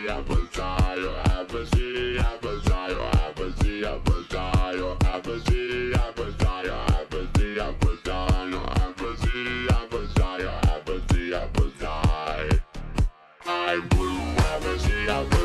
apple pie, apple tree, apple pie, apple tree, apple pie, apple tree, apple pie, apple tree, apple pie, apple tree, apple pie, apple tree, apple pie. I'm blue, apple tree, apple